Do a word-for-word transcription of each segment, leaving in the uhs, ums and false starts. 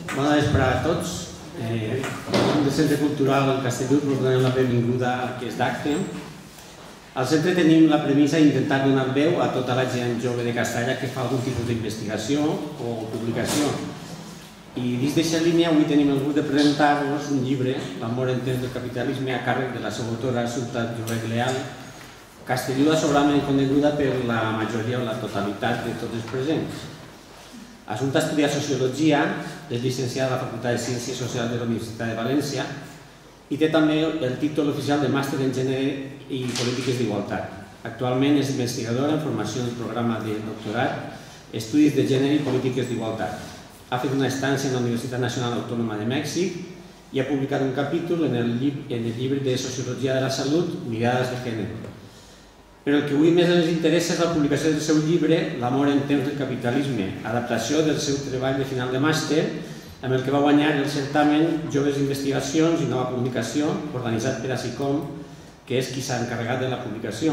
Bona vesprada a tots. En nom del Centre Cultural Castellús us donem la benvinguda a aquest acte. Al centre tenim la premissa d'intentar donar veu a tota la gent jove de Castalla que fa algun tipus d'investigació o publicació. I dins d'aquesta línia avui tenim el gust de presentar-vos un llibre, L'amor en temps del capitalisme, a càrrec de la seva autora Assumpta Llobet Leal, castelluda sobradament coneguda per la majoria o la totalitat de tots els presents. Assumpta ha estudiat Sociologia, és llicenciada a la Facultat de Ciències Socials de la Universitat de València i té també el títol oficial de Màster en Gènere i Polítiques d'Igualtat. Actualment és investigadora en formació del programa de doctorat, Estudis de Gènere i Polítiques d'Igualtat. Ha fet una estància en la Universitat Nacional Autònoma de Mèxic i ha publicat un capítol en el llibre de Sociologia de la Salut, Mirades de Gènere. Però el que avui més ens interessa és la publicació del seu llibre, L'amor en temps del capitalisme, adaptació del seu treball de final de màster, amb el que va guanyar el certamen Joves Investigacions i Nova Comunicació, organitzat per ASICOM, que és qui s'ha encarregat de la publicació.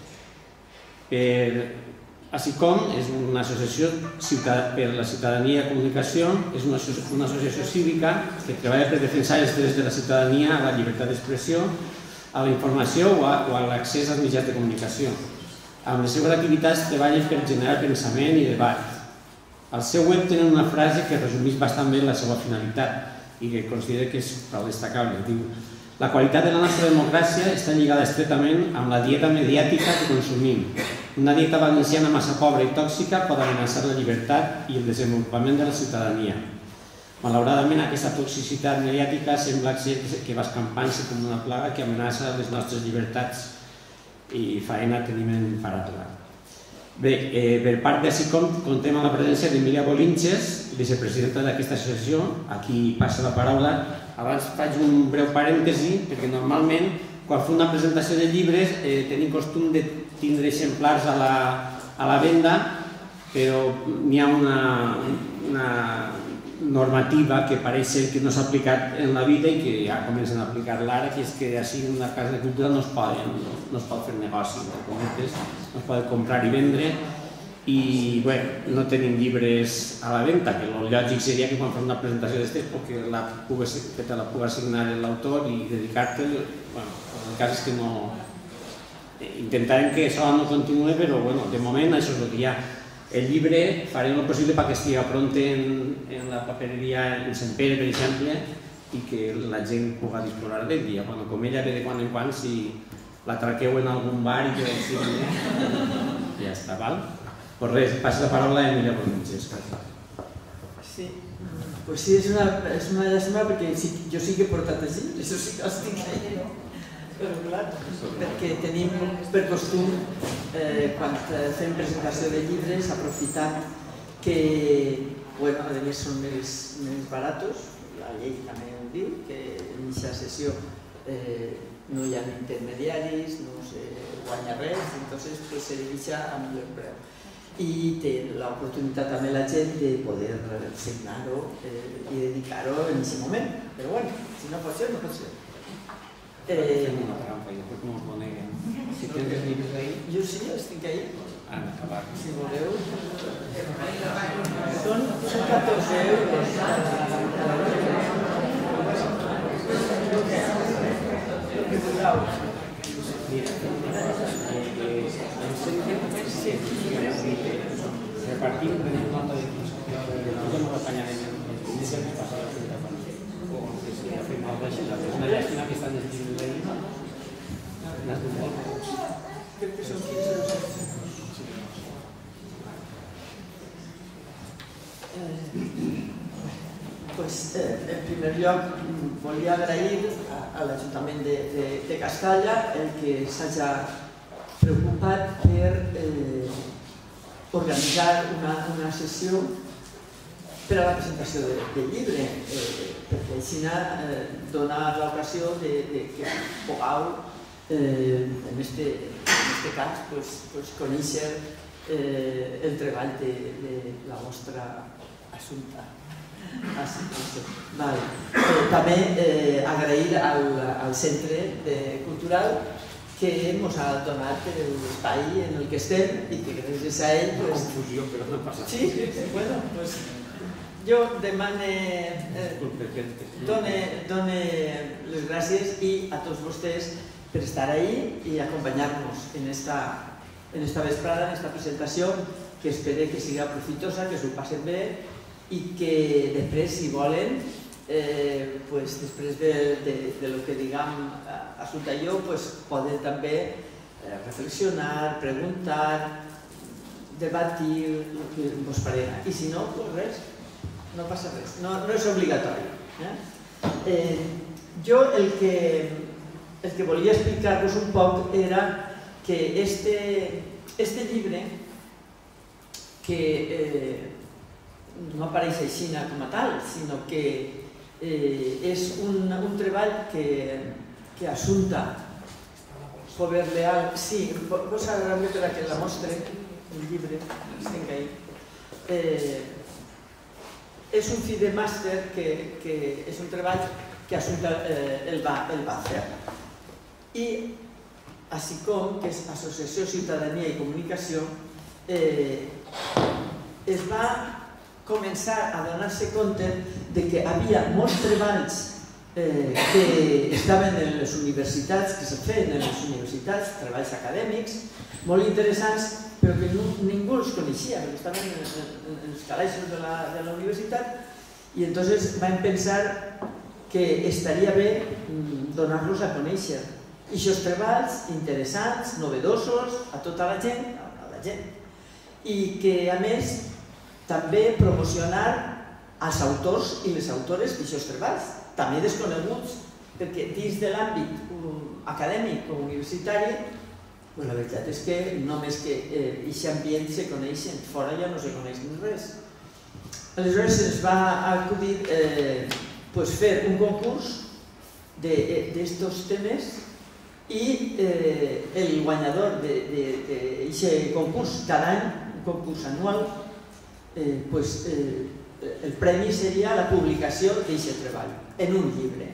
ASICOM és una associació per la ciutadania i comunicació, és una associació cívica que treballa per defensar els drets de la ciutadania a la llibertat d'expressió, a la informació o a l'accés als mitjans de comunicació. Amb les seves activitats treballen per generar pensament i debat. Al seu web tenen una frase que resumeix bastant bé la seva finalitat i que considero que és prou destacable. Diu: la qualitat de la nostra democràcia està lligada estretament amb la dieta mediàtica que consumim. Una dieta valenciana massa pobra i tòxica pot amenaçar la llibertat i el desenvolupament de la ciutadania. Malauradament, aquesta toxicitat mediàtica sembla que va escampant-se com una plaga que amenaça les nostres llibertats i faena tenim en parar-la. Bé, per part d'ASICOM contem amb la presència d'Emilia Bolinches, vicepresidenta d'aquesta associació, a qui passa la paraula. Abans faig un breu parèntesi, perquè normalment quan fem una presentació de llibres tenim costum de tindre exemplars a la venda, però n'hi ha una normativa que pareix ser que no s'ha aplicat en la vida i que ja comencen a aplicar-la ara, que és que així en una casa de cultura no es pot fer negoci, no es pot comprar i vendre i no tenim llibres a la venda, que el lògic seria que quan fem una presentació d'aquestes que te la pugui assignar l'autor i dedicar-te. El cas és que no... Intentarem que això no continuï, però de moment això és el que hi ha. El llibre farem el possible perquè estigui pront en la papereria en Sant Pere, per exemple, i que la gent pugui disposar d'ell. Com ella ve de quan en quan, si la traqueu en algun bar i que ja està, val? Pues res, passa la paraula a Emilia Bolinches. Sí, pues sí, és una llàstima perquè jo sí que he portat els llibres, això sí que els tinc allà, no? Però clar, perquè tenim per costum, quan fem presentació de llibres, aprofitar que, bueno, a més són més baratos, la llei també ho diu, que en aquesta sessió no hi ha intermediaris, no se guanya res, entonces se divixa a millor preu. I té l'oportunitat també la gent de poder signar-ho i dedicar-ho en aquest moment. Però bueno, si no pot ser, no pot ser. Fem una trampa i després no us coneguen. Si tens els llibres ahí... Jo sí, els tinc ahí. Han acabat. Si voleu. Són catorze euros. Repartim, prenem nota de quins ja no l'apanyarem en el que passa a la fila o que si ja fem altra així, és una llàstima que estan els llibres d'ahir, n'has de molt. Crec que són quinze euros. En primer lloc, volia agrair a l'Ajuntament de Castalla el que s'hagi preocupat per organitzar una sessió per a la presentació del llibre, perquè així dona l'ocasió que pugueu, en aquest cas, conèixer el treball de la vostra Assumpta. També agrair al Centre Cultural que ens ha donat l'espai en el que estem i que gràcies a ell... Confusió, però no passa. Sí, bueno, doncs jo demane, done les gràcies i a tots vostès per estar ahí i acompanyar-nos en esta vesprada, en esta presentació, que espero que sigui profitosa, que s'ho passen bé i que després, si volen, després de lo que diguem Assumpta i jo, poden també reflexionar, preguntar, debatir el que vos parega. I si no, doncs res, no passa res, no és obligatori. Jo el que volia explicar-vos un poc era que este llibre, que no apareix així com a tal, sinó que és un treball que Assumpta Jover Leal, sí, vos agradaré per a que la mostre, el llibre, el tinc ahí. És un fi de màster que és un treball que Assumpta el va fer. I així com, que és Associació Ciutadania i Comunicació, es va començar a donar-se compte de que hi havia molts treballs que estaven en les universitats, que se feien en les universitats, treballs acadèmics, molt interessants, però que ningú els coneixia, perquè estaven en els calaixos de la universitat, i llavors vam pensar que estaria bé donar-los a conèixer. I aquests treballs interessants, novedosos, a tota la gent, a la gent, i que, a més, també promocionar els autors i les autores d'aquests treballs, també desconeguts, perquè dins de l'àmbit acadèmic o universitari, la veritat és que només que aquest ambient se coneixen, fora ja no se coneix res. Aleshores se'ns va acudir fer un concurs d'estos temes i el guanyador d'aquest concurs, cada any, un concurs anual, el premi seria la publicació d'aquest treball en un llibre.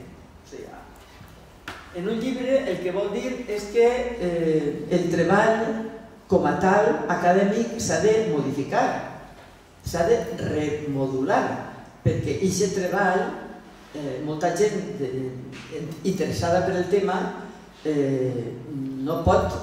En un llibre el que vol dir és que el treball com a tal acadèmic s'ha de modificar, s'ha de remodular, perquè aquest treball, molta gent interessada per el tema no pot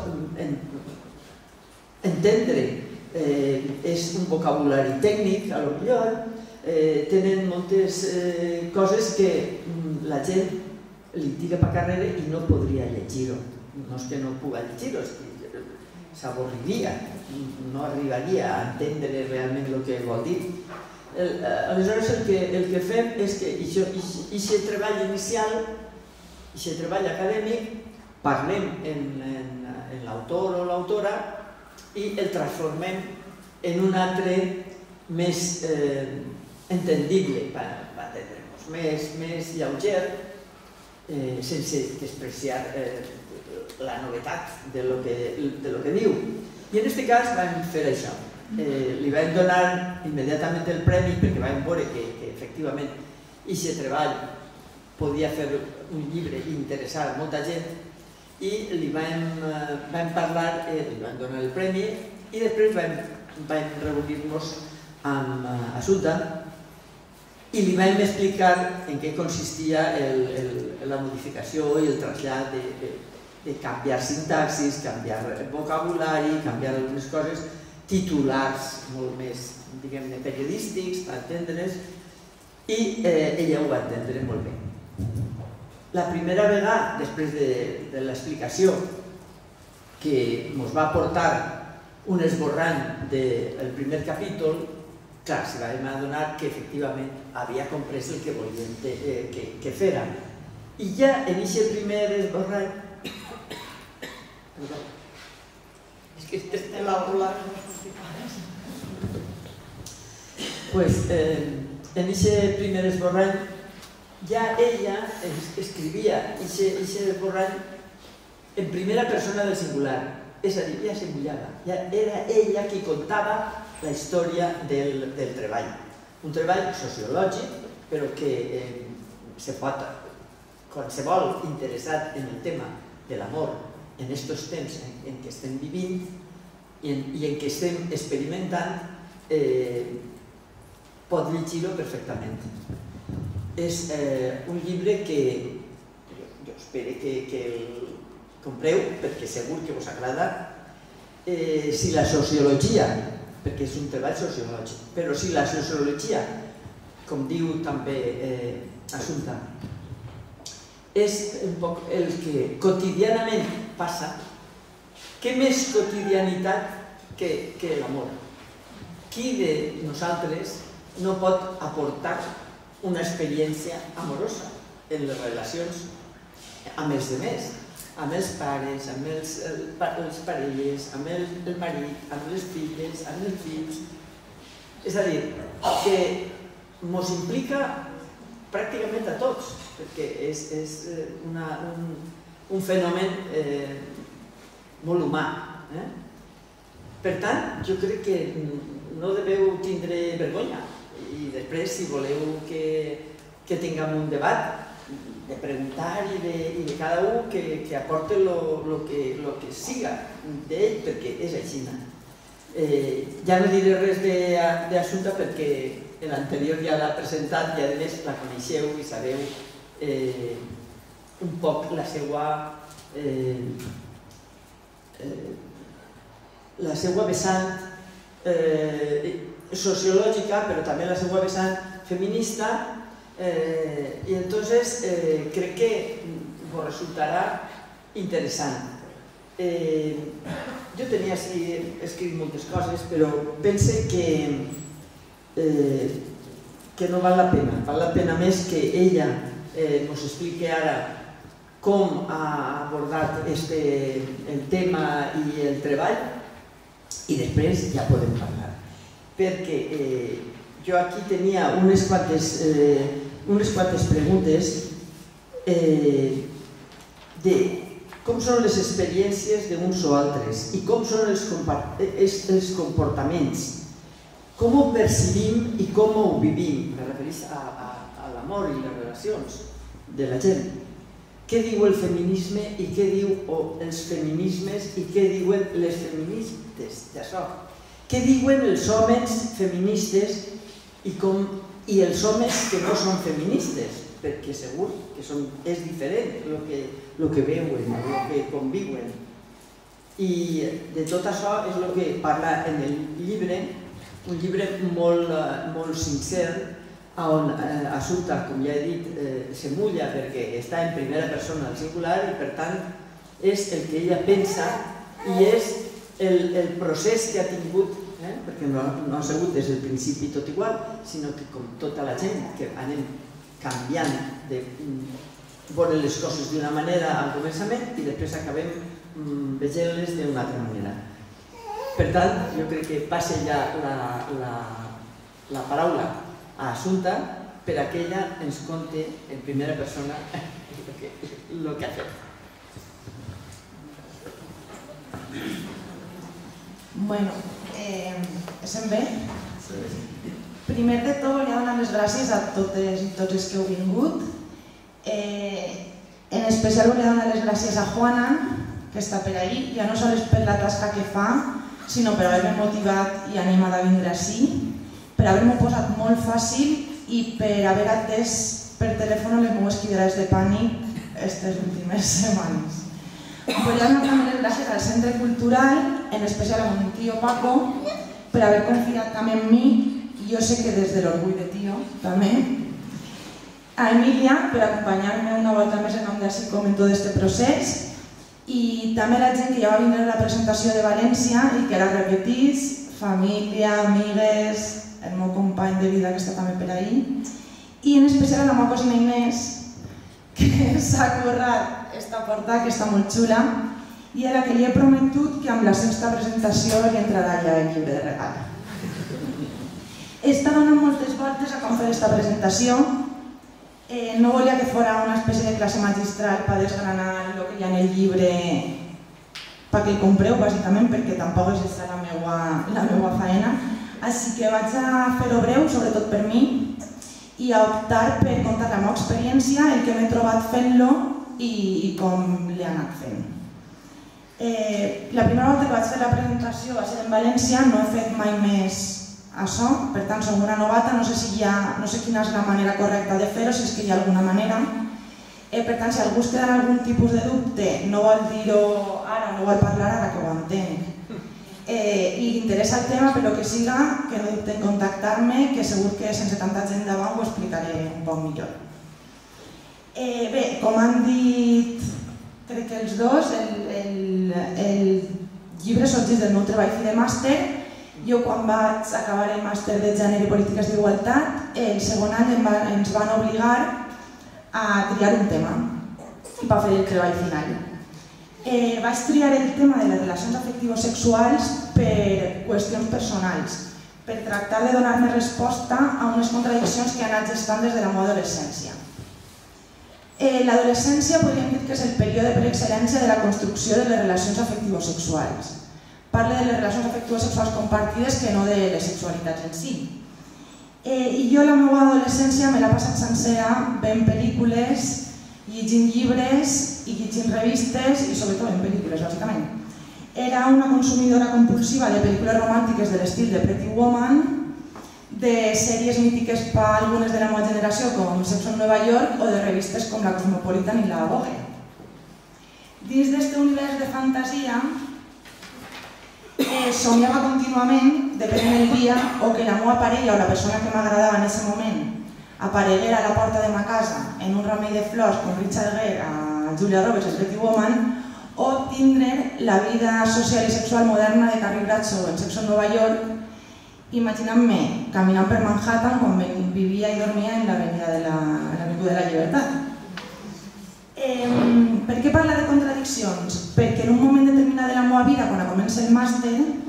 entendre. És un vocabulari tècnic, a lo millor, tenen moltes coses que la gent li tira per carrera i no podria llegir-ho. No és que no pugui llegir-ho, és que s'avorriria, no arribaria a entendre realment el que vol dir. Aleshores el que fem és que aquest treball inicial, aquest treball acadèmic, parlem en l'autor o l'autora i el transformem en un altre més entendible, per entendre'ns, més lleuger, sense despreciar la novetat de lo que diu. I en aquest cas vam fer això. Li vam donar immediatament el premi perquè vam veure que efectivament aquest treball podia fer un llibre i interessar a molta gent i li vam parlar, li vam donar el premi i després vam reunir-nos amb Assumpta i li vam explicar en què consistia la modificació i el trasllat de canviar sintaxis, canviar vocabulari, canviar algunes coses, titulars molt més, diguem-ne, periodístics, per entendre's, i ella ho va entendre molt bé. La primera vegada, després de l'explicació, que ens va portar un esborrany del primer capítol, clar, se vam adonar que efectivament havia comprès el que volien que fera. I ja en aquest primer esborrany... És que este l'aula... Pues, en aquest primer esborrany ja ella escrivia aquest esborrany en primera persona del singular, és a dir, ja se mullava, ja era ella qui contava la història del treball. Un treball sociològic, però que se pot, qualsevol interessat en el tema de l'amor en aquests temps en què estem vivint i en què estem experimentant pot llegir-ho perfectament. És un llibre que jo espero que el compreu perquè segur que us agrada. Si la sociologia, perquè és un treball sociològic, però si la sociologia, com diu també Assumpta, és un poc el que quotidianament passa, què més quotidianitat que l'amor? Qui de nosaltres no pot aportar una experiència amorosa en les relacions amb els altres, amb els pares, amb les parelles, amb el marit, amb les filles, amb els fills. És a dir, que ens implica pràcticament a tots, perquè és un fenomen molt humà. Per tant, jo crec que no deveu tindre vergonya i després, si voleu que tinguem un debat, de preguntar i de cada un que aporte el que siga d'ell, perquè és així. Ja no diré res d'Assumpta perquè l'anterior ja l'ha presentat i a més la coneixeu i sabeu un poc la seva la seva vessant sociològica, però també la seva vessant feminista, i entonces crec que us resultarà interessant. Jo tenia escrit moltes coses, però pense que que no val la pena. Val la pena més que ella ens expliqui ara com ha abordat el tema i el treball i després ja podem parlar. Perquè jo aquí tenia unes quantes preguntes de com són les experiències d'uns o altres i com són els comportaments, com ho percibim i com ho vivim. Me refereix a l'amor i les relacions de la gent. Què diu el feminisme i què diuen els feminismes i què diuen les feministes d'això? Què diuen els homes feministes i els homes que no són feministes? Perquè segur que és diferent el que veuen, el que conviuen. I de tot això és el que parla en el llibre, un llibre molt sincer, on Assumpta, com ja he dit, se mulla perquè està en primera persona al singular i per tant és el que ella pensa i és el procés que ha tingut, perquè no ha sigut des del principi tot igual, sinó que com tota la gent que anem canviant de veure les coses d'una manera al començament i després acabem veient-les d'una altra manera. Per tant, jo crec que passa ja la paraula a Assumpta per a que ella ens conti en primera persona el que ha fet. Bueno, se'm ve? Primer de tot, volia donar les gràcies a totes i tots els que heu vingut. En especial volia donar les gràcies a Juana, que està per ahí, ja no sols per la tasca que fa, sinó per haver-me motivat i animat a vindre ací, per haver-m'ho posat molt fàcil i per haver atès per telèfon les meves cridades de pànic aquestes últimes setmanes. Volia donar també les gràcies al Centre Cultural, en especial a mon tio Paco, per haver confiat també en mi, i jo sé que des de l'orgull de tio també, a Emilia per acompanyar-me una volta més en nom d'Així com en tot aquest procés, i també la gent que ja va vindre a la presentació de València i que la repetís, família, amigues, el meu company de vida que està també per ahí, i en especial a la meva cosina Inés, que s'ha currat esta porta, que està molt xula, i a la que li he prometut que amb la sexta presentació li entrarà ja el llibre de regal. He estat donant moltes voltes a com fer aquesta presentació. No volia que fora una espècie de classe magistral per desgranar el que hi ha en el llibre perquè el compreu, bàsicament, perquè tampoc és aquesta la meva faena. Així que vaig a fer-ho breu, sobretot per mi, i a optar per contar la meva experiència, el que m'he trobat fent-lo i com l'he anat fent. La primera volta que vaig fer la presentació va ser en València, no he fet mai més això, per tant som una novata, no sé si hi ha, no sé quina és la manera correcta de fer-ho, si és que hi ha alguna manera. Per tant, si algú es queda algun tipus de dubte, no vol dir-ho ara, no vol parlar ara, que ho entenc. I interessa el tema, però que siga, que no dubte en contactar-me, que segur que sense tanta gent davant ho explicaré un poc millor. Bé, com han dit, crec que els dos, el llibre sorgeix del meu treball fi de màster. Jo quan vaig acabar el màster de Gènere i Polítiques d'Igualtat, el segon any ens van obligar a triar un tema i va fer el treball final. Vaig triar el tema de les relacions afectivo-sexuals per qüestions personals, per tractar de donar-me resposta a unes contradiccions que han anat gestant des de la meva adolescència. L'adolescència podríem dir que és el període per excel·lència de la construcció de les relacions afectivo-sexuals. Parla de les relacions afectivo-sexuals compartides que no de les sexualitats en si. I jo la meva adolescència me l'ha passat sencera veient pel·lícules, llegint llibres i llegint revistes i sobretot en pel·lícules, bàsicament. Era una consumidora compulsiva de pel·lícules romàntiques de l'estil de Pretty Woman, de sèries mítiques per a algunes de la meva generació com Sexo en Nova York o de revistes com la Cosmopolitan i la Vogue. Dins d'aquest univers de fantasia, somiava contínuament, depèn del dia, o que la meva parella o la persona que m'agradava en aquest moment apareguera a la porta de ma casa en un ramell de flors com Richard Gere a Julia Roberts, a Pretty Woman, o tindre la vida social i sexual moderna de Carrie Bradshaw en Sexo en Nova York, imaginant-me caminant per Manhattan quan vivia i dormia en l'Avinguda de la Llibertat. Per què parla de contradiccions? Perquè en un moment determinat de la meva vida, quan comença el màster,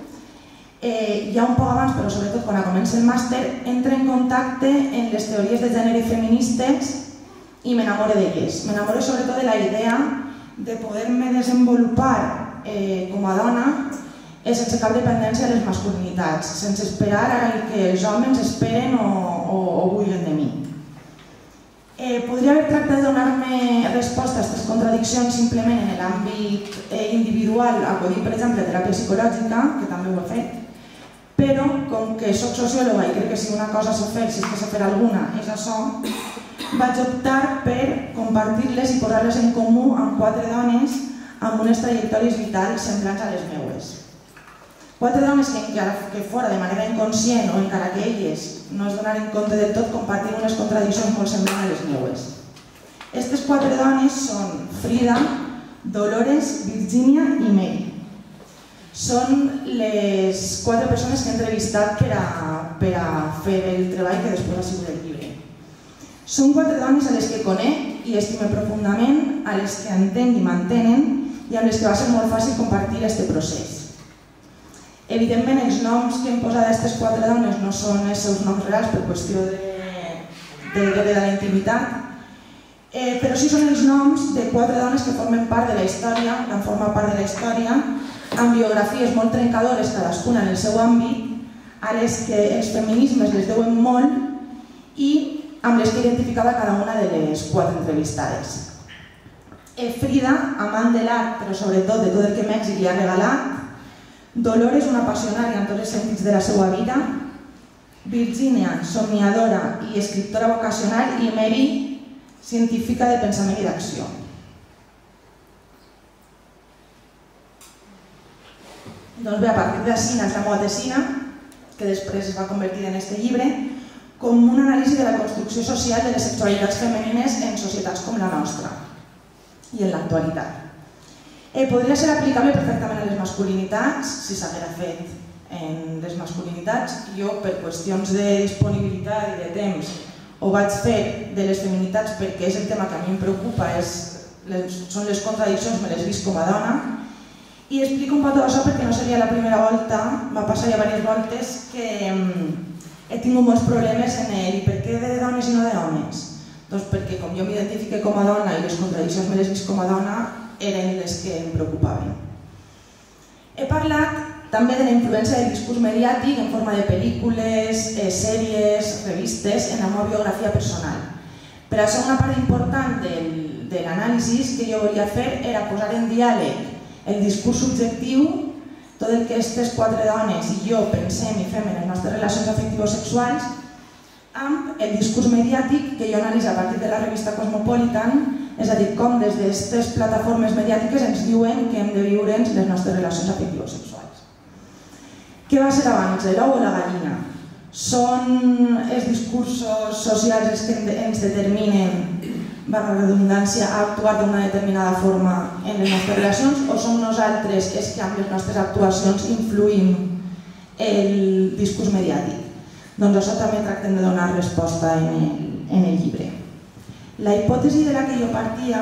ja un poc abans, però sobretot quan comença el màster, entra en contacte amb les teories de gènere feministes i m'enamoro d'elles. M'enamoro sobretot de la idea de poder-me desenvolupar com a dona sense cap dependència de les masculinitats, sense esperar el que els homes esperen o vulguin de mi. Podria haver tractat de donar-me resposta a aquestes contradiccions simplement en l'àmbit individual, acudint, per exemple, a teràpia psicològica, que també ho he fet, però com que soc sociòloga i crec que si una cosa s'ha fet, si és que s'ha fet alguna, és això, vaig optar per compartir-les i posar-les en comú amb quatre dones amb unes trajectòries vitals semblants a les meues. Quatre dones que encara que fora de manera inconscient o encara que elles no es donaren compte de tot, compartien unes contradiccions molt semblants a les meues. Aquestes quatre dones són Frida, Dolores, Virginia i Mary. Són les quatre persones que he entrevistat per a fer el treball que després ha sigut el llibre. Són quatre dones a les que conec i estime profundament, a les que entenc i mantenen i amb les que va ser molt fàcil compartir aquest procés. Evidentment, els noms que hem posat a aquestes quatre dones no són els seus noms reals per qüestió de dret de la intimitat, però sí són els noms de quatre dones que formen part de la història, que han format part de la història, amb biografies molt trencadores, cadascuna en el seu àmbit, a les que els feminismes les deuen molt i amb les que identificava cada una de les quatre entrevistades. Frida, amant de l'art, però sobretot de tot el que Mèxic li ha regalat. Dolores, una apassionària en tots els sentits de la seva vida. Virginia, somniadora i escriptora vocacional. I Mary, científica de pensament i d'acció. Doncs bé, a partir d'ací naix la meva tesina, que després es va convertir en aquest llibre, com un anàlisi de la construcció social de les sexualitats femenines en societats com la nostra i en l'actualitat. Podria ser aplicable perfectament a les masculinitats, si s'haguera fet en les masculinitats. Jo, per qüestions de disponibilitat i de temps, ho vaig fer de les feminitats perquè és el tema que a mi em preocupa, són les contradiccions, me les visc com a dona. I explico un poc tot això perquè no seria la primera volta, m'ha passat ja diverses voltes, que he tingut molts problemes en el per què de dones i no d'homes. Doncs perquè com jo m'identifique com a dona i les contradiccions me les visc com a dona, eren les que em preocupaven. He parlat també de la influència del discurs mediàtic en forma de pel·lícules, sèries, revistes, en la meva biografia personal. Per això una part important de l'anàlisi que jo volia fer era posar en diàleg el discurs subjectiu tot el que aquestes quatre dones i jo pensem i fem en les nostres relacions afectivo-sexuals amb el discurs mediàtic que jo analitzo a partir de la revista Cosmopolitan, és a dir, com des d'aquestes plataformes mediàtiques ens diuen que hem de viure'ns les nostres relacions afectivo-sexuals. Què va ser abans, l'ou o la gallina? Són els discursos socials els que ens determinen, per la redundància, a actuar d'una determinada forma en les nostres relacions, o som nosaltres els que amb les nostres actuacions influïm el discurs mediàtic? Doncs això també tractem de donar resposta en el, en el llibre. La hipòtesi de la que jo partia...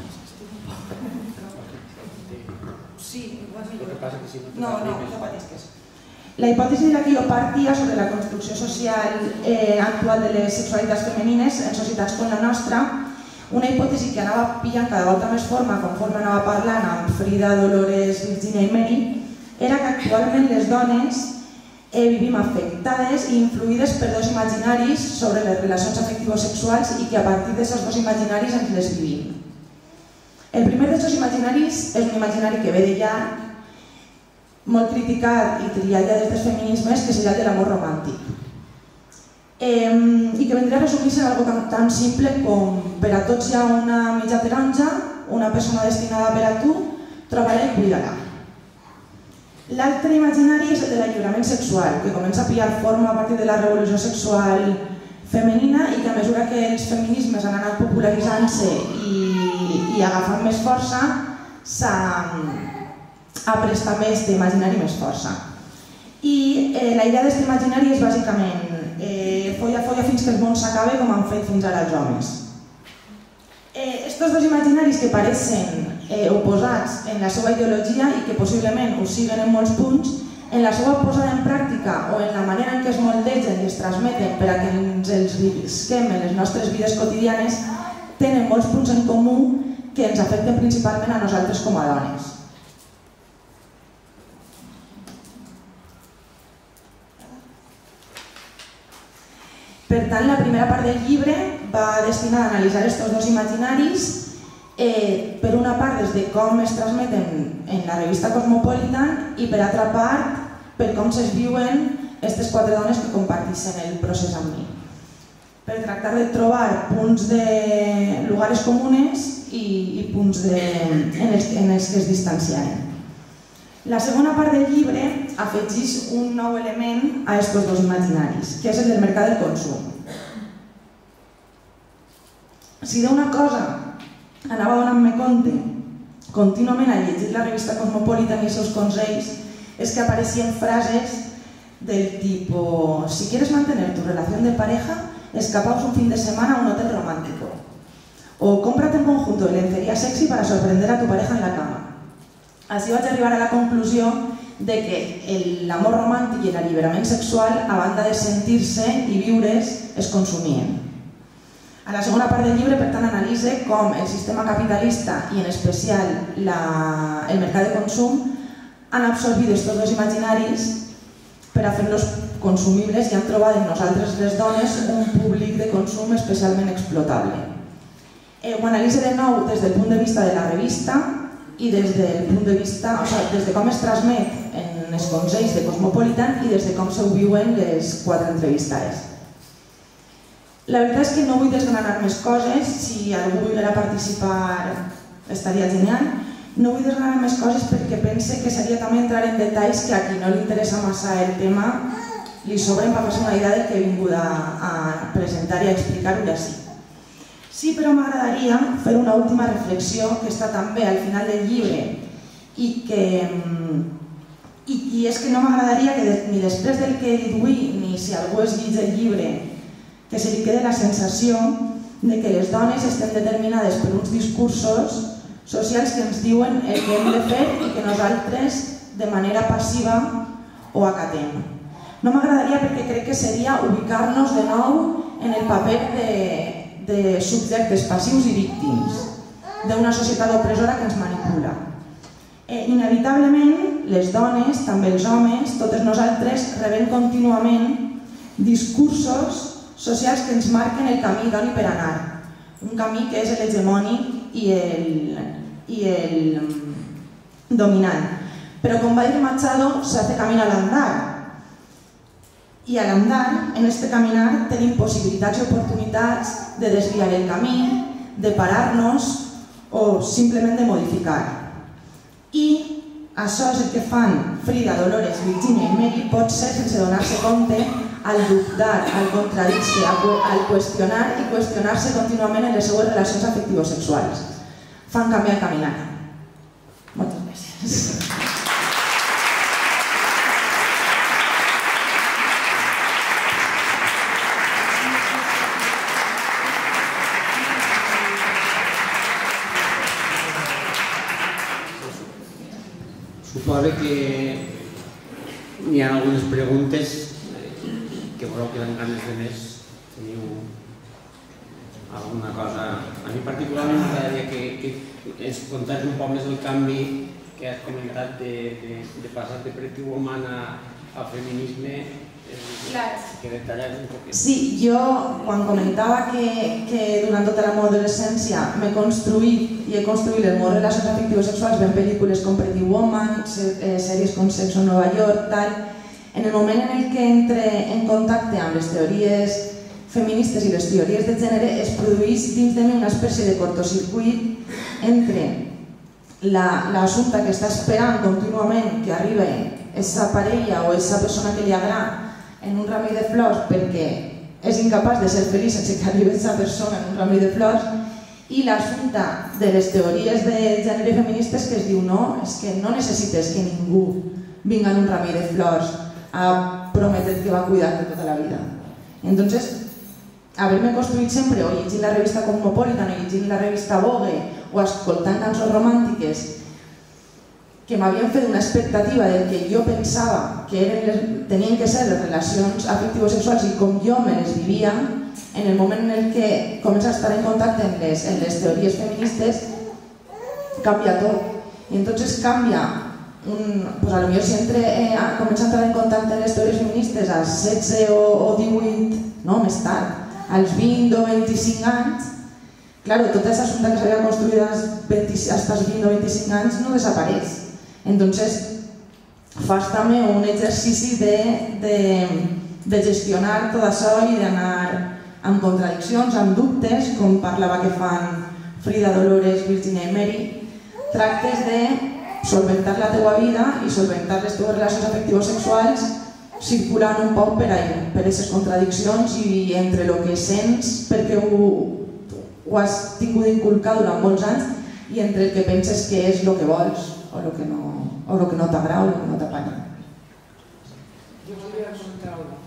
Sí, igual millor. No, no, no patisques. La hipòtesi de la que jo partia sobre la construcció social eh, actual de les sexualitats femenines en societats com la nostra, una hipòtesi que anava pillant cada volta més forma conforme anava parlant amb Frida, Dolores, Virginia i Mary, era que actualment les dones eh, vivim afectades i influïdes per dos imaginaris sobre les relacions afectivo-sexuals i que a partir d'aquests dos imaginaris ens les vivim. El primer d'aquests imaginaris és un imaginari que ve de llarg, molt criticat i triat ja des dels feminismes, que seria el de l'amor romàntic. Eh, i que vendria a resumir-se en algo tan, tan simple com per a tots hi ha una mitja taronja, una persona destinada per a tu, troba-la i cuida-la. L'altre imaginari és el de l'alliberament sexual, que comença a pillar forma a partir de la revolució sexual femenina i que a mesura que els feminismes han anat popularitzant-se i, i agafant més força, s'ha après també aquest imaginari més força. I eh, la idea d'aquest imaginari és bàsicament eh, folla, folla fins que el món s'acabe com han fet fins ara els homes. Eh, estos dos imaginaris que pareixen eh, oposats en la seva ideologia i que possiblement ho siguen en molts punts, en la seva posada en pràctica o en la manera en què es moldegen i es transmeten per a que ens els visquem en les nostres vides quotidianes, tenen molts punts en comú que ens afecten principalment a nosaltres com a dones. Per tant, la primera part del llibre va destinada a analitzar aquests dos imaginaris, eh, per una part des de com es transmeten en la revista Cosmopolitan i per altra part per com es viuen aquestes quatre dones que comparteixen el procés amb mi. Per tractar de trobar punts de lugares comunes i, i punts de, en, els, en els que es distanciaren. La segona part del llibre afegeix un nou element a aquests dos imaginaris, que és el del mercat del consum. Si d'una cosa anava donant-me compte contínuament a llegir la revista Cosmopolitan i els seus consells, és que apareixien frases del tipus: si quieres mantener tu relación de pareja, escapaos un fin de semana a un hotel romántico. O cómprate un conjunto de lencería sexy para sorprender a tu pareja en la cama. Així vaig arribar a la conclusió de que l'amor romàntic i l'alliberament sexual, a banda de sentir-se i viure's, es consumien. A la segona part del llibre, per tant, analitza com el sistema capitalista i en especial la, el mercat de consum han absorbit aquests dos imaginaris per a fer-los consumibles i han trobat en nosaltres les dones un públic de consum especialment explotable. Eh, ho analitza de nou des del punt de vista de la revista i des del punt de vista, o sigui, des de com es transmet en els consells de Cosmopolitan i des de com se ho viuen les quatre entrevistades. La veritat és que no vull desgranar més coses, si algú volguera participar estaria genial. No vull desgranar més coses perquè pense que seria també entrar en detalls que a qui no li interessa massa el tema li sobren per fer-se una idea del que he vingut a presentar i a explicar-ho ja sí. Sí, però m'agradaria fer una última reflexió que està també al final del llibre i que i és que no m'agradaria que ni després del que he dit avui ni si algú es llegeix el llibre que se li quede la sensació de que les dones estem determinades per uns discursos socials que ens diuen el que hem de fer i que nosaltres de manera passiva ho acatem. No m'agradaria perquè crec que seria ubicar-nos de nou en el paper de de subjectes passius i víctims d'una societat opressora que ens manipula. Eh, inevitablement, les dones, també els homes, totes nosaltres rebem contínuament discursos socials que ens marquen el camí idoni per anar. Un camí que és l'hegemònic i el, i el dominant. Pero con va a ir Machado se hace camino al andar. I al andar, en este caminar, tenim possibilitats i oportunitats de desviar el camí, de parar-nos o simplement de modificar. I això és el que fan Frida, Dolores, Virginia i Mary, pot ser sense donar-se compte, al dubtar, al contradir-se, al qüestionar i qüestionar-se contínuament en les seues relacions afectivo-sexuals. Fan canviar el caminar. Moltes gràcies. Suposo que hi ha algunes preguntes que veureu que donen ganes de més. Teniu alguna cosa... A mi particularment m'agradaria que ens contés un poc més el canvi que has comentat de passar de Pretty Woman al feminisme, que detalles un poc. Sí, jo quan comentava que durant tota la meva adolescència m'he construït i he construït les meves relacions afectives sexuals veient pel·lícules com Pretty Woman, sèries com Sexo en Nova York, tal, en el moment en el que entre en contacte amb les teories feministes i les teories de gènere es produeix dins de mi una espècie de cortocircuit entre l'assumpte que està esperant contínuament que arribi aquesta parella o aquesta persona que li agrada en un rami de flors perquè és incapaç de ser feliç sense que arribi aquesta persona en un rami de flors, i l'assumpte de les teories de gènere feministes que es diu no, és que no necessites que ningú vinga en un rami de flors a prometre que va a cuidar-te tota la vida. Entonces, haver-me construït sempre o llegint la revista Cosmopolitan o llegint la revista Vogue o escoltant cançons romàntiques que m'havien fet una expectativa del que jo pensava que tenien que ser les relacions afectivo-sexuals i com jo me les vivia, en el moment en el que comença a estar en contacte amb les teories feministes, canvia tot. I entonces canvia, pues a lo millor si comença a entrar en contacte amb les teories feministes als setze o divuit, no, més tard, als vint o vint-i-cinc anys, claro, tota aquesta assumpte que s'havia construït als vint o vint-i-cinc anys no desapareix. Entonces, fas també un exercici de gestionar tot això i d'anar amb contradiccions, amb dubtes, com parlava que fan Frida, Dolores, Virginia i Mary, tractes de solventar la teua vida i solventar les teves relacions afectivo-sexuals circulant un poc per ahí, per aquestes contradiccions i entre el que sents perquè ho has tingut d'inculcar durant molts anys i entre el que penses que és el que vols o el que no o el que no t'agrada o el que no t'apanya. Jo volia comentar una.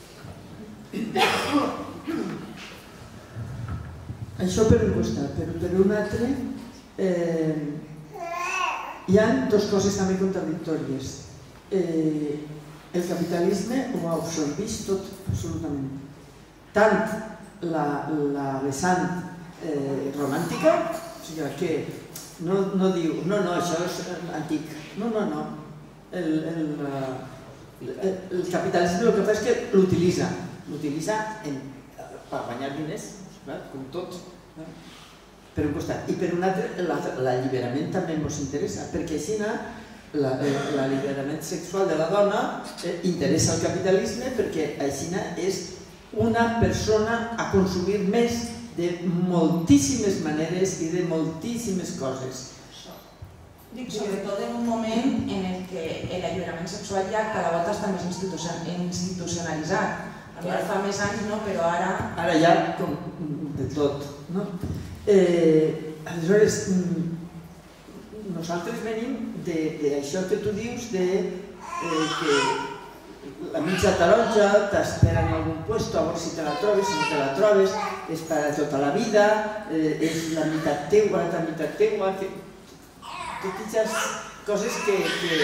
Això per un costat, però per un altre hi ha dues coses també contradictòries. El capitalisme ho absorbeix tot absolutament. Tant la vessant romàntica, o sigui que no diu, no, no, això és antic. No, no, no. El capitalisme el que fa és que l'utilitza. L'utilitza per guanyar diners, com tot, per un costat. I per un altre, l'alliberament també ens interessa, perquè així l'alliberament sexual de la dona interessa al capitalisme perquè així és una persona a consumir més de moltíssimes maneres i de moltíssimes coses. Dic, sobretot en un moment en el que l'alliberament sexual ja cada volta està més institucionalitzat. Ja fa més anys, no? Però ara... Ara ja, com de tot. Aleshores, nosaltres venim d'això que tu dius, que la mitja taronja t'espera en algun lloc, a veure si te la trobes, si no te la trobes, és per a tota la vida, és la meitat teua, la meitat teua, totes aquestes coses que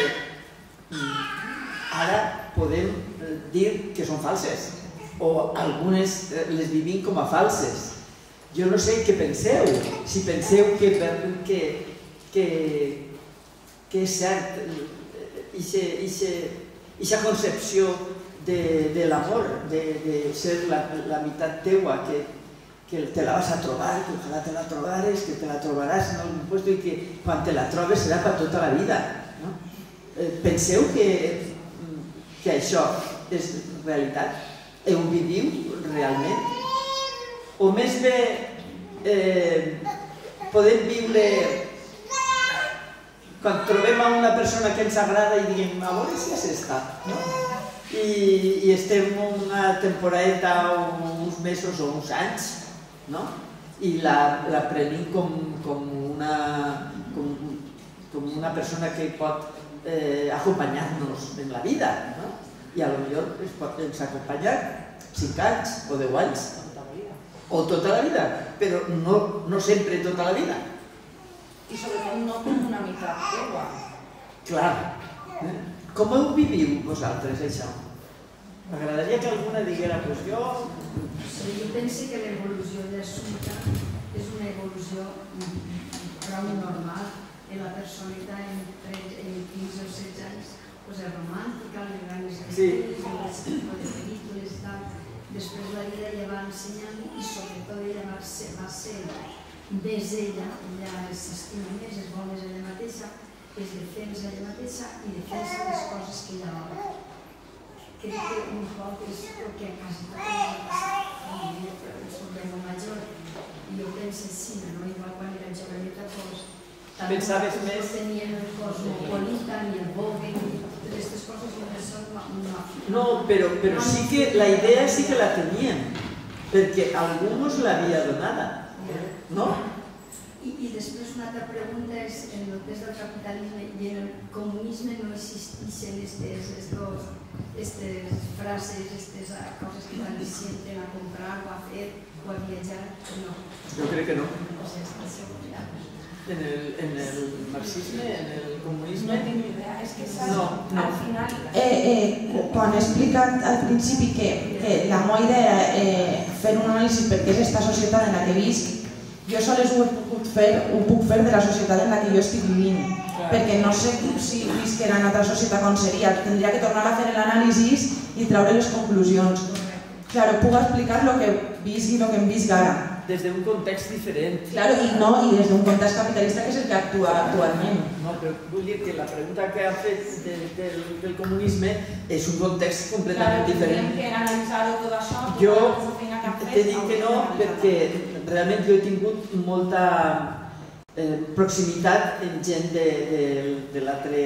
ara podem dir que són falses, o algunes les vivim com a falses. Jo no sé què penseu, si penseu que és cert aquesta concepció de l'amor, de ser la meitat teua, que te la vas a trobar, que ojalà te la trobares, que te la trobaràs en algun lloc i que quan te la trobes serà per tota la vida. penseu que, que això és realitat? Ho viviu realment? O més bé eh, podem viure quan trobem a una persona que ens agrada i diguem, a veure si has estat, no? I, i estem una temporadeta o uns mesos o uns anys, no? I la, la prenim com, com, una, com, com una persona que pot eh, acompanyar-nos en la vida, no? I a lo millor es pot ens acompanyar cinc anys o deu anys, o tota la vida, però no, no sempre tota la vida. I sobretot no com una mica teua. Clar. Eh? Com ho viviu vosaltres, això? M'agradaria que alguna diguera, doncs jo... Sí, jo penso que l'evolució de l'assumpte és una evolució prou normal. En la personeta entre quinze o setze anys és romàntica, les ganes de pel·lícules, de pel·lícules i tal. Després la vida ja va ensenyant i sobretot ella va ser més ella, ella s'estima més, es vol més ella mateixa, es defensa ella mateixa i defensa les coses que ella vol. Crec que un poc és el que a quasi tot el passat, soc de molt major, i jo penso així, no? Igual quan era joveneta, doncs, pensaves més... tenien el cosmopolita, ni el Vogue, ni totes aquestes coses, i això no... No, però, però sí que la idea sí que la tenien, perquè algú mos l'havia donada, no? I, I després una altra pregunta és, en el cas del capitalisme i en el comunisme no existeixen aquestes frases, aquestes coses que van siempre a comprar o a fer o a viatjar, no. Jo crec que no. O sea, està segur. En el, en el marxisme, en el comunisme... No tinc idea, és que saps, no, no. al final... Eh, eh, quan he explicat al principi que, que la meva idea era eh, fer un anàlisi perquè és aquesta societat en la que visc, jo sols ho, puc fer, ho puc fer de la societat en la que jo estic vivint, perquè no sé si visquera en altra societat com seria, tindria que tornar a fer l'anàlisi i treure les conclusions. Claro, puc explicar el que visc i el que em visc ara. Des d'un context diferent. Claro, i no, i des d'un context capitalista que és el que actua actualment. No, però vull dir que la pregunta que ha fet de, de, del comunisme és un context completament claro, diferent. Que analitzar-ho tot això, jo que t'he dit que no perquè realment jo he tingut molta eh, proximitat amb gent de, de, de l'altre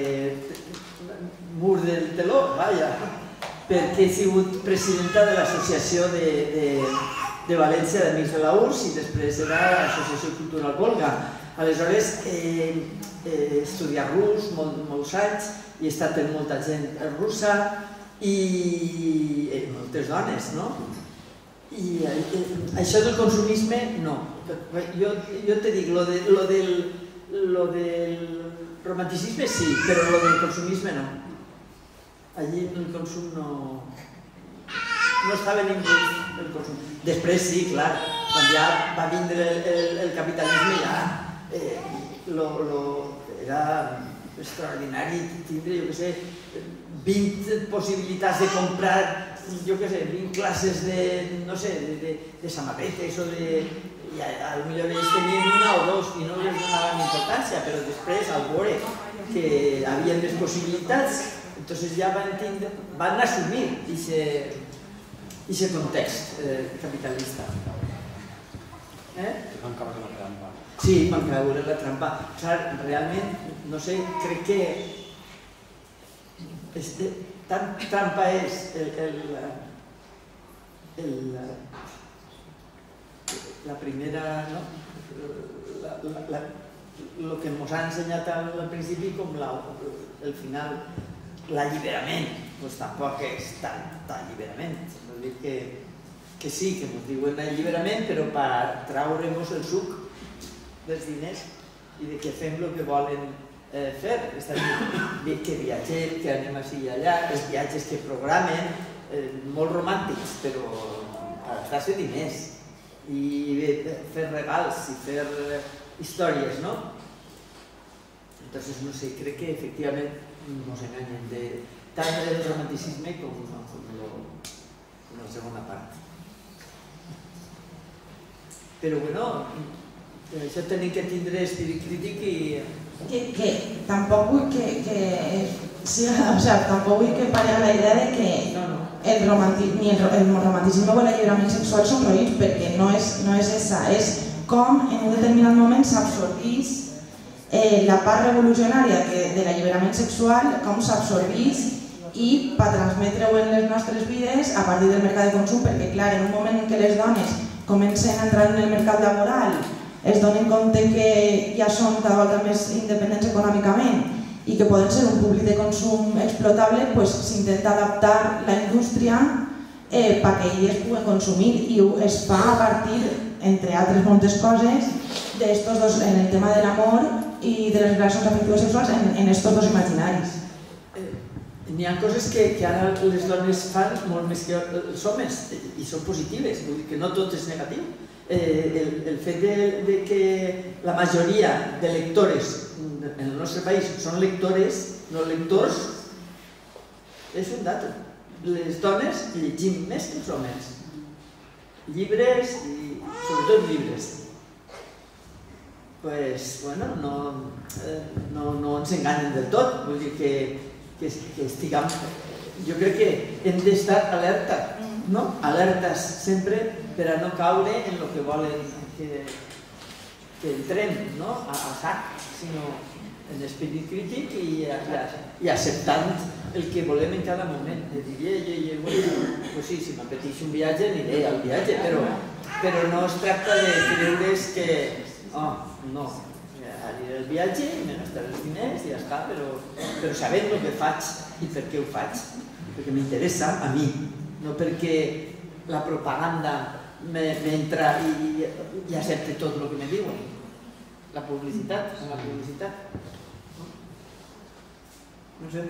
mur del teló, vaja, perquè he sigut presidenta de l'associació de, de, de València d'Amics de la U R S S i després era l'Associació Cultural Volga. Aleshores he eh, estudiat rus molt, molts anys i he estat amb molta gent russa i eh, moltes dones, no? I eh, això del consumisme, no. Jo, jo te dic, lo, de, lo, del, lo del romanticisme sí, però lo del consumisme no. Allí el consum no... no estava ningú el consum. Després sí, clar, quan ja va vindre el, el, el capitalisme ja eh, lo, lo, era extraordinari tindre, jo què sé, vint possibilitats de comprar, jo què sé, vint classes de, no sé, de, de, de samarretes o de... I potser ells tenien una o dos i no les donaven importància, però després, al veure que hi havia més possibilitats, entonces ja van, tindre, van assumir aquest context eh, capitalista. Eh? Van caure la trampa. Sí, van caure la trampa. Clar, realment, no sé, crec que este, tan trampa és el, el, el, la primera, no? La, la, la, el que ens ha ensenyat al principi com la, el final, l'alliberament, doncs tampoc és tant alliberament. Vol dir que, que sí, que ens diuen alliberament, però per traure-nos el suc dels diners i de que fem el que volen eh, fer. És a dir, que viatgem, que anem així i allà, els viatges que programen, eh, molt romàntics, però a gastar-se diners i fer regals i fer històries, no? Entonces, no sé, crec que efectivament nos engañen de tant del romanticisme com, com, lo, com la segona part. Però bueno, això tenim que tindre espirit crític i... Que, que tampoc vull que, que Sí, o sea, tampoc vull que pare a la idea de que el romanticisme o l'alliberament sexual són roïns, perquè no és esa, és com en un determinat moment s'absorbís la part revolucionària de l'alliberament sexual, com s'absorbís i per transmetre-ho en les nostres vides a partir del mercat de consum, perquè clar, en un moment en què les dones comencen a entrar en el mercat laboral, es donen compte que ja són cada volta més independents econòmicament i que poden ser un públic de consum explotable, s'intenta adaptar la indústria perquè elles puguen consumir i es fa a partir, entre altres moltes coses, en el tema de l'amor i de les relacions afectives sexuals en estos dos imaginaris. N'hi ha coses que ara les dones fan molt més que els homes i són positives, vull dir que no tot és negatiu. El fet que la majoria de lectores en el nostre país són lectores, no lectors, és un dato. Les dones llegim més que els homes. Llibres i sobretot llibres. Doncs, bueno, no ens enganyen del tot, vull dir que que estiguem... Jo crec que hem d'estar alerta, no? Alertes sempre per a no caure en el que volen que entrem, no? A sac, sinó en esperit crític i acceptant el que volem en cada moment. Diria, doncs sí, si m'apeteix un viatge aniré al viatge, però no es tracta de creure's que... Oh, no, aniré al viatge i me gastaré els diners i ja està, però sabent el que faig i per què ho faig, perquè m'interessa a mi, no perquè la propaganda m'entra i accepte tot el que me diuen. La publicitat, la publicitat. No sé.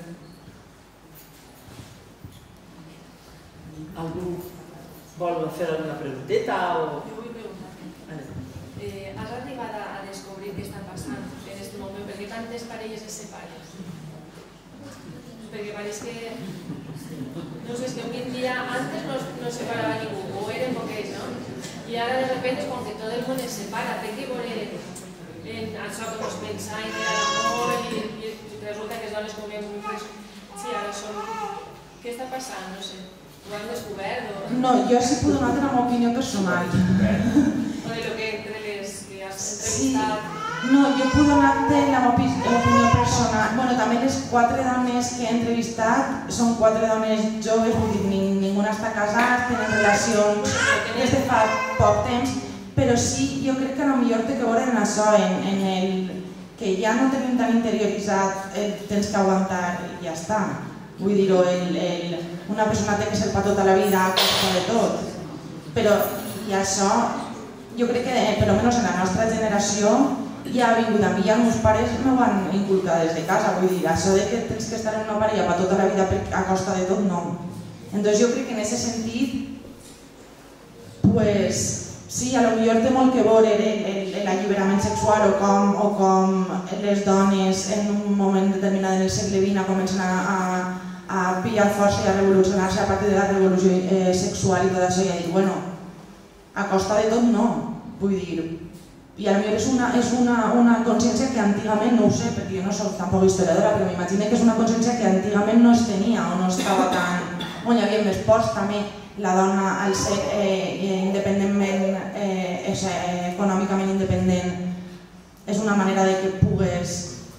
Algú vol fer alguna pregunteta o... Jo vull preguntar. Has arribat a descobrir què està passant en aquest moment? Per què tantes parelles es separen? Perquè pareix que... No sé, és que avui en dia antes no separava ningú, o eren poquets, no? I ara de repente és com que tot el món es separa. Té que veure en això que ens pensam en l'amor i resulta que les dones comem... Sí, ara són... Què està passant? No sé. Ho han descobert o...? No, jo sí puc donar la meva opinió personal. O de lo que has entrevistat... No, jo puc donar-te la meva opinió personal. Bueno, també les quatre dones que he entrevistat són quatre dones joves, vull dir, ninguna està casada, tenen relacions des de fa poc temps, però sí, jo crec que potser té que veure en això, en el que ja no tenim tan interioritzat el tens que aguantar i ja està. Vull dir-ho, una persona té que ser per tota la vida a costa de tot. Però, i això, jo crec que, per almenys en la nostra generació, ja ha vingut a mi, ja meus pares m'ho van inculcar des de casa, vull dir, això de que tens que estar en una parella per tota la vida a costa de tot, no. Entonces jo crec que en aquest sentit, pues, sí, potser té molt que veure l'alliberament sexual o com les dones en un moment determinat en el segle vint comencen a pillar força i a revolucionar-se a partir de la revolució sexual i tot això, i a dir, bueno, a costa de tot no, vull dir, i potser és una consciència que antigament, no ho sé, perquè jo no soc tampoc historiadora, però m'imagino que és una consciència que antigament no es tenia o no estava tan... on hi havia més ports també, la dona al ser independentment, econòmicament independent, és una manera de que pugues...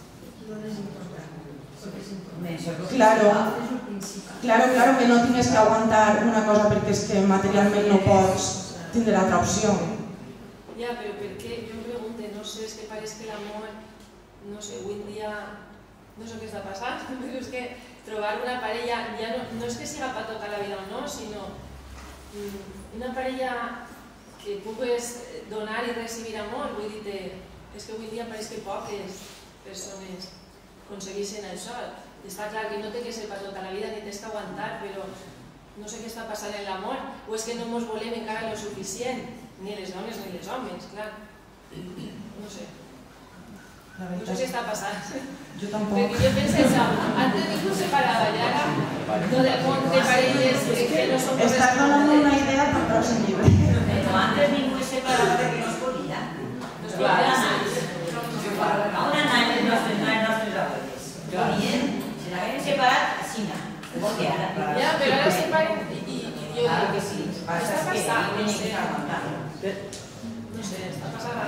Claro, claro, claro, que no tingues que aguantar una cosa perquè és que materialment no pots tindre l'altra opció. Ja, però per què? Jo em pregunto, no sé, és que pareix que l'amor, no sé, avui en dia, no sé què està passant, però és que trobar una parella, ja no és que siga per tota la vida o no, sinó una parella que pugues donar i recibir amor, vull dir, és que avui en dia pareix que poques persones aconsegueixen això. Està clar que no té que ser per tota la vida ni tens que aguantar, però no sé què està passant en l'amor, o és que no ens volem encara lo suficient, ni les dones ni els homes, clar. No sé. No sé què està passant. Jo tampoc. Perquè jo penso això, antes ningú se parava, i ara tot el món de parelles que no són... Estàs donant una idea per pròxim llibre. Però antes ningú se parava perquè no es podia. No es podia. On anaven els nostres abuelos? Podien. Serà que se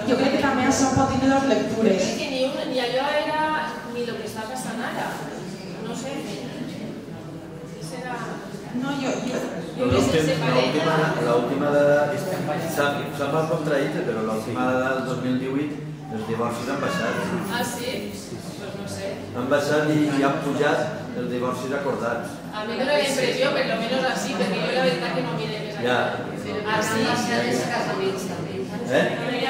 jo crec que també això pot tenir dues lectures. Crec que ni, un, ni allò era ni el que està passant ara. No sé. Serà... No, jo... jo... L'última dada, s'ha mal contradit, però l'última dada del dos mil divuit els divorcis han baixat. Ah, sí? Doncs no sé. Han baixat i han pujat els divorcis acordats. A mi dona la impressió, per lo menos así, perquè jo la veritat que no mire més aquí. Ja. Ah, sí? Eh?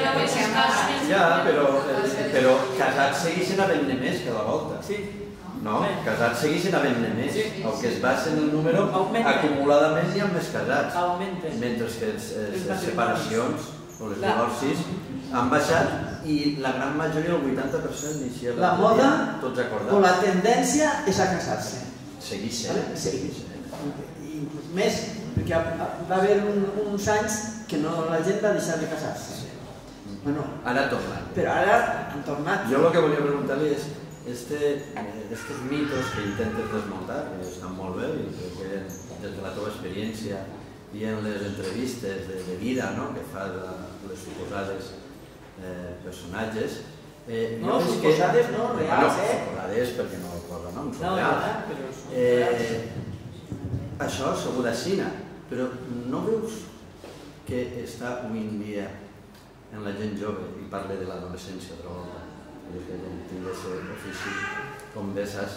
Ja, però casats segueixen havent-ne més cada volta. Sí. No? Casats segueixen havent-ne més. El que es basa en el número, acumuladament hi ha més casats. Mentre que les separacions o les divorcis han baixat i la gran majoria, el vuitanta per cent, inicia la moda tots acordats. o la tendència és a casar-se. Segueix sent. Segueix sent. Inclús més, perquè va haver uns anys que la gent va deixar de casar-se. Ara ha tornat. Però ara han tornat. Jo el que volia preguntar-li és aquests mitos que intentes desmuntar, que estan molt bé, i crec que des de la teva experiència i en les entrevistes de vida que fas a les suposades personatges... No, suposades no, reals, eh? Suposades perquè no posa noms, són reals. Això segur d'aixina, però no veus que està avui en dia en la gent jove, i parla de l'adolescència de volta, que tingués ofici com besses,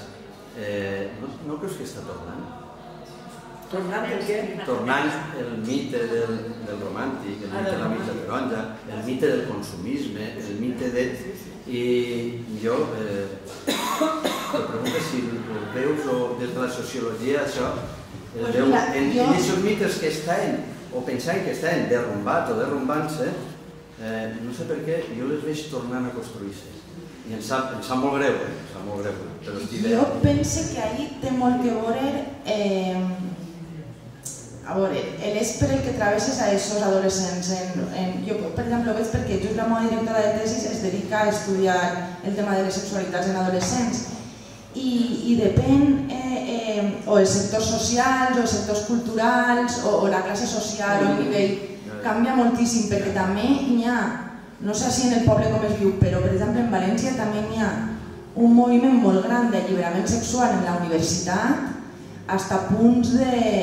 no creus que està tornant? Tornant el què? Tornant el mite del romàntic, el mite de la mitja taronja, el mite del consumisme, el mite de... I jo te pregunto si ho veus o des de la sociologia això, en aquests mites que estan, o pensant que estan derrumbats o derrumbant-se, no sé per què, jo les veig tornant a construir-se. I em sap molt greu, em sap molt greu, però estic bé. Jo penso que ahí té molt que veure, a veure, és per el que travesses a aquests adolescents. Jo, per exemple, ho veig perquè just la meva directora de tesis es dedica a estudiar el tema de les sexualitats en adolescents i depèn o els sectors socials o els sectors culturals o la classe social o el nivell, canvia moltíssim perquè també hi ha, no sé si en el poble com es viu, però per exemple en València també hi ha un moviment molt gran d'alliberament sexual en la universitat fins a punts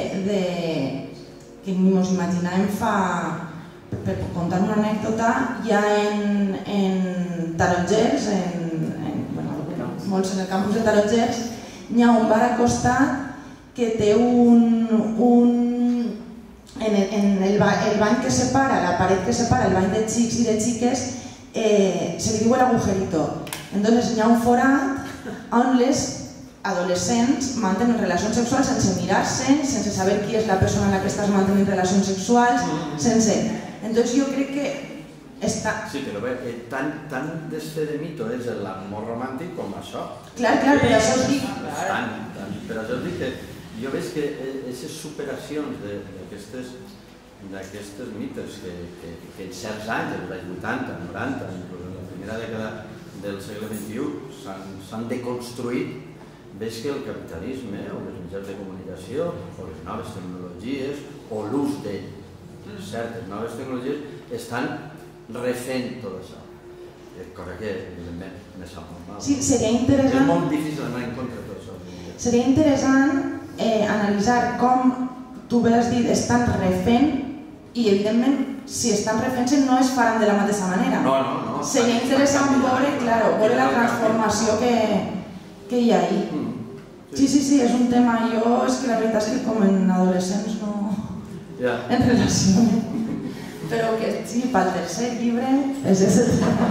que ni ens imaginàvem fa, per contar una anècdota, ja en Tarongers, molts en el campus de Tarongers, hi ha un bar al costat que té un en el bany que separa, la paret que separa el bany de xics i de xiques, se li diu l'agujerito. Entonces hi ha un forat on les adolescents mantenen relacions sexuals sense mirar-se, sense saber qui és la persona amb la que estàs mantenint relacions sexuals, sense... Entonces jo crec que està... Sí, però bé, tant d'este de mito és l'amor romàntic com això. Clar, clar, per això us dic... Tant, tant, per això us dic que jo veig que aquestes superacions d'aquestes mites que en certs anys, als anys vuitanta, noranta, inclús en la primera dècada del segle vint-i-u, s'han deconstruït, veig que el capitalisme o els mitjans de comunicació o les noves tecnologies o l'ús de certes noves tecnologies estan refent tot això. Cosa que, evidentment, me sap molt mal. Sí, seria interessant... És molt difícil anar en contra de tot això. Seria interessant analitzar com, tu bé has dit, estan refent i, evidentment, si estan refent-se no es faran de la mateixa manera. No, no, no. Seria interessant veure, claro, veure la transformació que hi ha ahí. Sí, sí, sí, és un tema. Jo, és que la veritat és que com en adolescents no... en relaciono. Però que sí, pel tercer llibre és ese tema.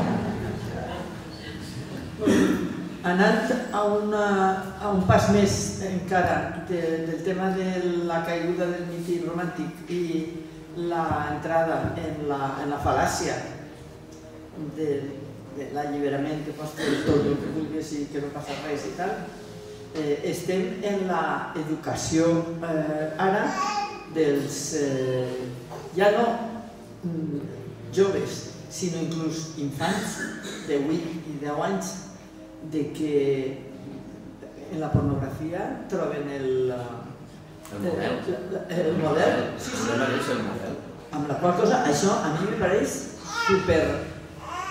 Anant a un pas més encara del tema de la caiguda del mite romàntic i l'entrada en la fal·làcia de l'alliberament que pots fer tot el que vulguis i que no passa res i tal, estem en l'educació ara dels, ja no joves, sinó inclús infants de vuit i deu anys, de que en la pornografia troben el model. El model. Amb la qual cosa, això a mi me pareix super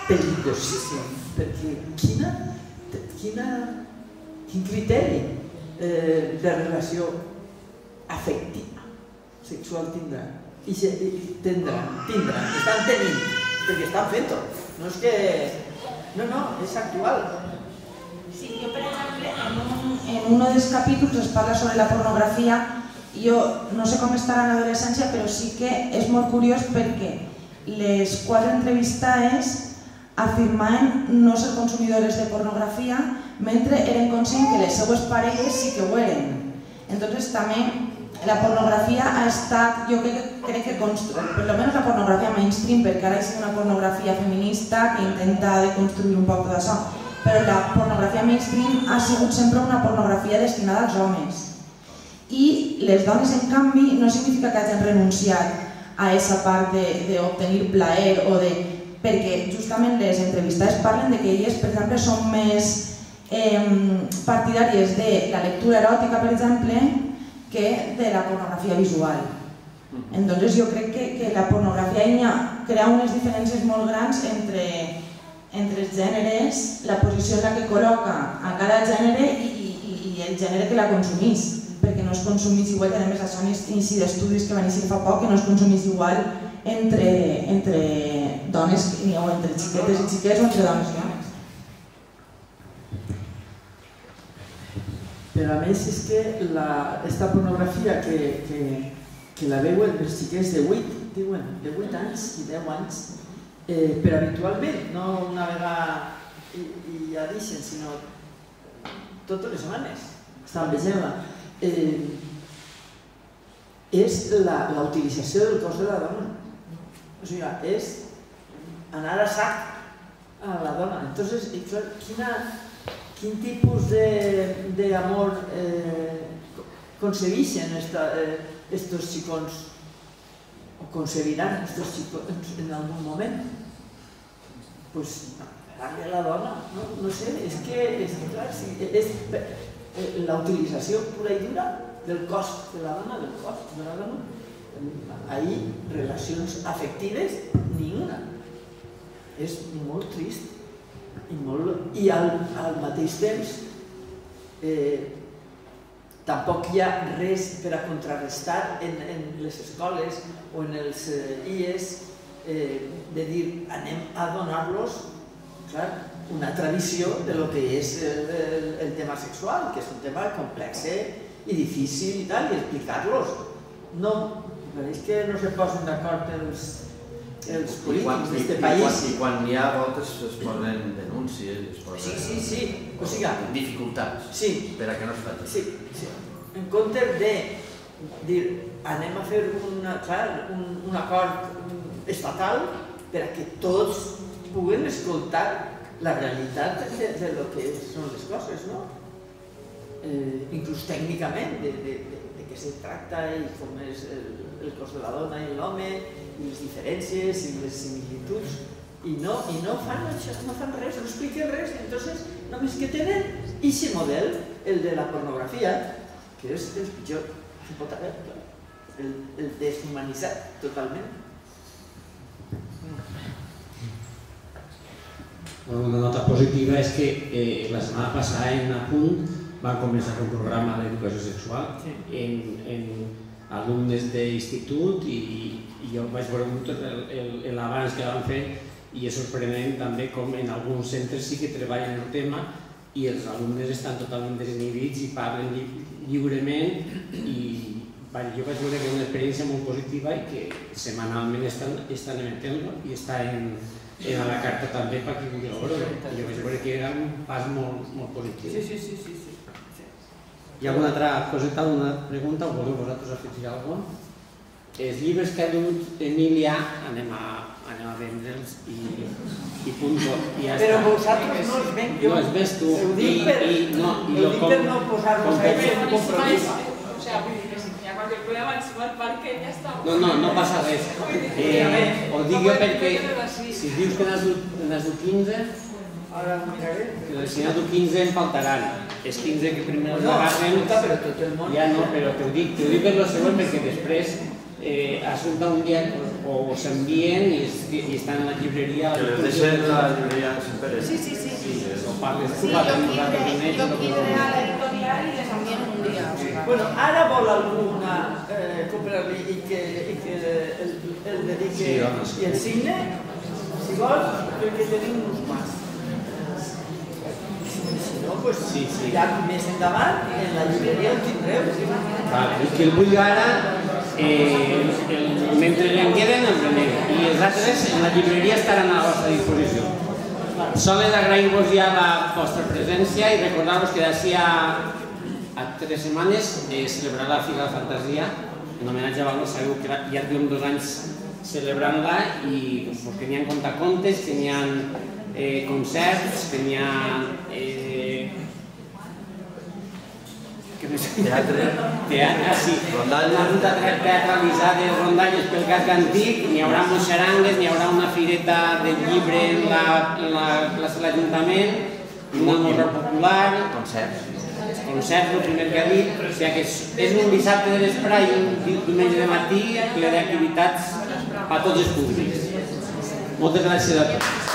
perillosíssim, perquè quina, quina, quin criteri eh, de relació afectiva, sexual tindrà? I tindran, tindran, estan tenint, perquè estan fent-ho. No és que... No, no, és actual. Sí, jo, per exemple, en un, en un dels capítols es parla sobre la pornografia. Jo no sé com estarà en l'adolescència, però sí que és molt curiós perquè les quatre entrevistades afirmaven no ser consumidores de pornografia mentre eren conscients que les seues parelles sí que ho eren. Entonces també la pornografia ha estat, jo crec, crec que construir, per almenys la pornografia mainstream, perquè ara és una pornografia feminista que intenta deconstruir un poc tot això, però la pornografia mainstream ha sigut sempre una pornografia destinada als homes. I les dones, en canvi, no significa que hagin renunciat a aquesta part d'obtenir plaer o de... perquè justament les entrevistades parlen de que elles, per exemple, són més eh, partidàries de la lectura eròtica, per exemple, que de la pornografia visual. Entonces jo crec que, que la pornografia crea unes diferències molt grans entre, entre els gèneres, la posició en la que col·loca a cada gènere i, i, i el gènere que la consumís, perquè no es consumís igual, i a més això n'hi d'estudis que van eixir fa poc, que no es consumís igual entre, entre dones, o entre xiquetes i xiquets o entre dones i homes. Però a més és que aquesta pornografia que, que, que la veuen els xiquets de vuit, diuen, de vuit anys i deu anys, eh, però habitualment, no una vegada i, i ja deixen, sinó totes les setmanes, estan veient-la, eh, és la, la utilització del cos de la dona. O sigui, és anar a sac a la dona. Entonces, quina... Quin tipus d'amor eh, concebeixen estos xicons o concebiran estos xicons en algun moment? Pues darle a la dona, no, no sé, és que, és que clar, sí, és la utilització pura i dura del cos de la dona, del cos de la dona. Ahí, relacions afectives, ni una. És molt trist. I, molt, i al, al mateix temps eh, tampoc hi ha res per a contrarrestar en, en les escoles o en els eh, I E S eh, de dir anem a donar-los una tradició de lo que és el, el, el tema sexual, que és un tema complex i difícil i tal, i explicar-los. No, és que no se posen d'acord els els polítics d'aquest país. I quan hi ha voltes es posen denúncies, es posen... Sí, sí, sí. O sigui... dificultats per a que no es faci. Sí, sí. En comptes de dir anem a fer un acord estatal per a que tots puguin escoltar la realitat de lo que són les coses, no? Inclús tècnicament, de què se tracta i com és el cos de la dona i l'home, i les diferències i les similituds, i no fan això, no fan res, no expliquen res, entonces només que tenen aquest model, el de la pornografia, que és el pitjor que pot haver, el deshumanitzat totalment. Una nota positiva és que la setmana passada en Apunt van començar un programa d'educació sexual en alumnes d'institut i jo vaig veure l'abans que van fer i és sorprenent també com en alguns centres sí que treballen el tema i els alumnes estan totalment desinhibits i parlen lliurement i jo vaig veure que és una experiència molt positiva i que setmanalment estan emetent-lo i està a la carta també per qui vulgui veure. Jo vaig veure que era un pas molt positiu. Sí, sí, sí. Hi ha alguna altra coseta, alguna pregunta o voleu vosaltres afegir alguna cosa? Els llibres que ha dut Emília anem a vendre'ls i punt. Però vosaltres no els venc jo. No els ves tu. Ho dic per no posar-los a ells en compromís. O sea, vull dir que si hi ha qualque problema ens va al parque i ja està. No, no, no passa res. Ho dic jo perquè si dius que n'has dut quinze, ara ho miraré. Si n'has dut quinze em faltaran. Els quinze que primer els agarren... però tot el món... Ja no, però t'ho dic per lo següent perquè després Assumpta un dia o s'envien i estan a la llibreria. Que les deixen a la llibreria Sant Pere. Sí, sí, sí. O parles tu, Sí, parles yo nosaltres amb quise, ells. yo quise a la editorial y les envíen un día. O sea. Bueno, ara vol alguna eh, comprar-li i que, i que el, el dedique Sí, doncs. i el signe, si vol, perquè tenim uns quants. Si no, pues, Sí, sí. ja més endavant, en la llibreria ho tindreu. Vale, el que el vull ara, eh, el, mentre en queden, els renego. I els altres en la llibreria estaran a la vostra disposició. Sols agrair-vos ja la vostra presència i recordar-vos que d'ací a, a tres setmanes eh, celebrarà la Fira de la Fantasia en homenatge a Valor. Sabeu que ja tenim dos anys celebrant-la i pues, que n'hi ha contacontes, que n'hi ha eh, concerts, que n'hi ha eh, Teatre. Teatre, sí. Rondalles. Una ruta teatralitzada de rondalles pel casc antic, n'hi haurà moixarangues, n'hi haurà una fireta del llibre en la, en la plaça de l'Ajuntament, una morra popular, Concerts. concerts, el primer que ha dit, o sigui que és, és un dissabte de vesprà i un diumenge de matí ple d'activitats a tots els públics. Moltes gràcies a tots.